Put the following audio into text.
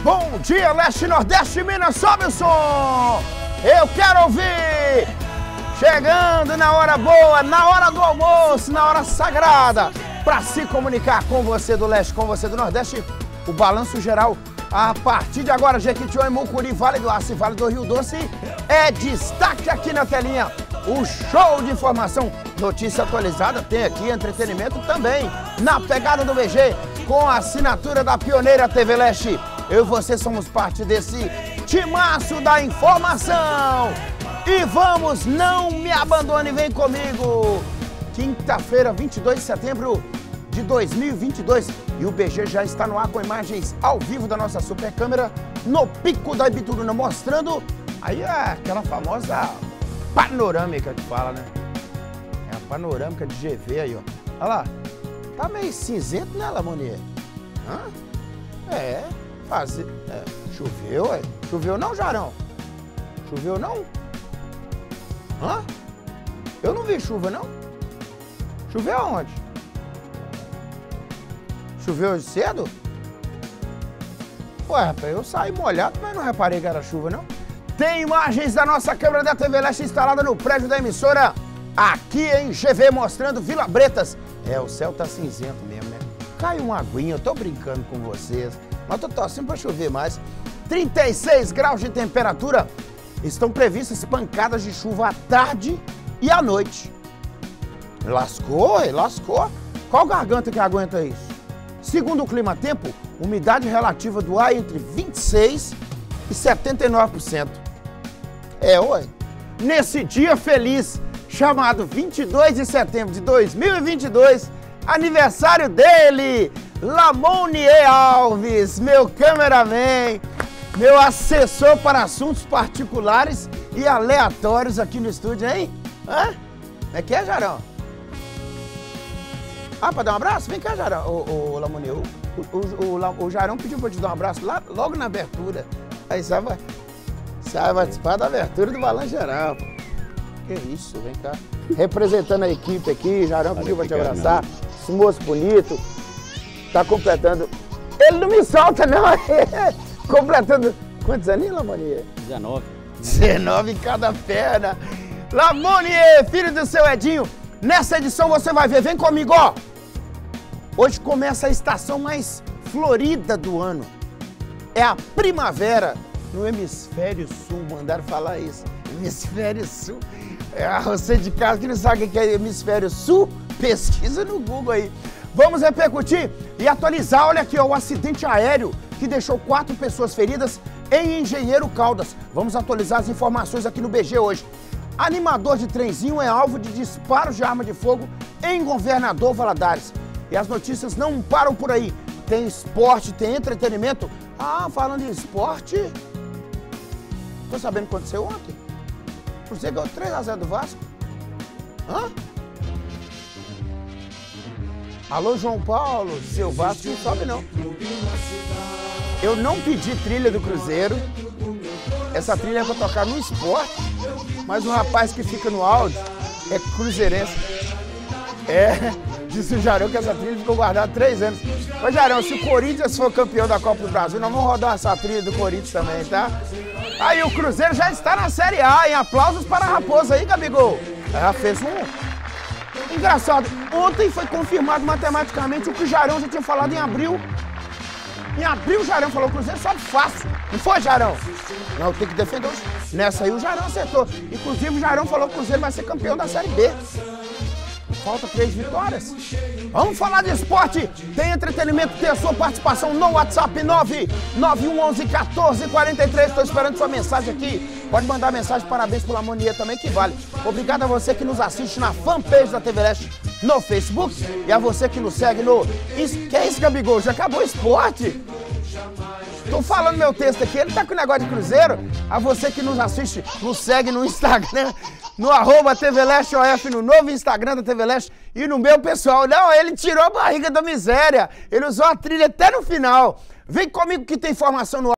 Bom dia, Leste, Nordeste, Minas, sobe o som! Eu quero ouvir! Chegando na hora boa, na hora do almoço, na hora sagrada, para se comunicar com você do Leste, com você do Nordeste, o balanço geral, a partir de agora, Jequitinhonha, Mucuri, Vale do Aço e Vale do Rio Doce, é destaque aqui na telinha, o show de informação, notícia atualizada, tem aqui entretenimento também, na pegada do BG, com a assinatura da pioneira TV Leste. Eu e você somos parte desse timaço da informação. E vamos, não me abandone, vem comigo. Quinta-feira, 22 de setembro de 2022. E o BG já está no ar com imagens ao vivo da nossa super câmera no Pico da Ibituruna, mostrando aí aquela famosa panorâmica que fala, né? É a panorâmica de GV aí, ó. Olha lá. Tá meio cinzento, né, Lamonier? Hã? Choveu, ué. Choveu não, Jarão? Choveu não? Hã? Eu não vi chuva, não? Choveu aonde? Choveu hoje cedo? Ué, rapaz, eu saí molhado, mas não reparei que era chuva, não. Tem imagens da nossa câmera da TV Leste instalada no prédio da emissora, aqui em GV, mostrando Vila Bretas. O céu tá cinzento mesmo, né? Cai uma aguinha, eu tô brincando com vocês, mas tô torcendo pra chover mais. 36 graus de temperatura. Estão previstas pancadas de chuva à tarde e à noite. Lascou, lascou. Qual garganta que aguenta isso? Segundo o Climatempo, umidade relativa do ar entre 26% e 79%. Ué. Nesse dia feliz, chamado 22 de setembro de 2022, aniversário dele, Lamonier Alves, meu cameraman, meu assessor para assuntos particulares e aleatórios aqui no estúdio, hein? Hã? Como é que é, Jarão? Pra dar um abraço? Vem cá, Jarão. Ô, Lamonier, o Jarão pediu pra eu te dar um abraço lá, logo na abertura. Aí você vai participar da abertura do Balanço Geral. Que isso, vem cá. Representando a equipe aqui, Jarão pediu pra te abraçar. Esse moço bonito, tá completando... Ele não me solta, não. Completando... Quantos aninhos, Lamonier? 19. 19 em cada perna. Lamonier, filho do seu Edinho. Nessa edição você vai ver, vem comigo, ó. Hoje começa a estação mais florida do ano. É a primavera no hemisfério sul, mandaram falar isso. Hemisfério sul. Você de casa que não sabe o que é hemisfério sul, pesquisa no Google aí. Vamos repercutir e atualizar, olha aqui, ó, o acidente aéreo que deixou 4 pessoas feridas em Engenheiro Caldas. Vamos atualizar as informações aqui no BG hoje. Animador de trenzinho é alvo de disparos de arma de fogo em Governador Valadares. E as notícias não param por aí. Tem esporte, tem entretenimento. Falando em esporte... Tô sabendo o que aconteceu ontem. O Cruzeiro ganhou 3-0 do Vasco. Hã? Alô, João Paulo, seu Vasco não sobe não. Eu não pedi trilha do Cruzeiro. Essa trilha é pra tocar no esporte. Mas o rapaz que fica no áudio é cruzeirense. Disse o Jarão que essa trilha ficou guardada 3 anos. Mas, Jarão, se o Corinthians for campeão da Copa do Brasil, nós vamos rodar essa trilha do Corinthians também, tá? Aí o Cruzeiro já está na Série A, hein? Aplausos para a Raposa aí, Gabigol. Ela fez um... Engraçado, ontem foi confirmado matematicamente o que o Jarão já tinha falado em abril. Em abril o Jarão falou, o Cruzeiro sobe fácil. Não foi, Jarão? Não, tem que defender os... Nessa aí o Jarão acertou. Inclusive o Jarão falou que o Cruzeiro vai ser campeão da Série B. Falta 3 vitórias. Vamos falar de esporte. Tem entretenimento, tem a sua participação no WhatsApp 991111443. Estou esperando sua mensagem aqui. Pode mandar mensagem, parabéns pro Lamonier também, que vale. Obrigado a você que nos assiste na fanpage da TV Leste no Facebook e a você que nos segue no... Que é isso, Gabigol? Já acabou o esporte? Tô falando meu texto aqui, ele tá com o negócio de Cruzeiro. A você que nos assiste, nos segue no Instagram, no @TVLesteOF, no novo Instagram da TV Leste e no meu pessoal. Não, ele tirou a barriga da miséria. Ele usou a trilha até no final. Vem comigo que tem informação no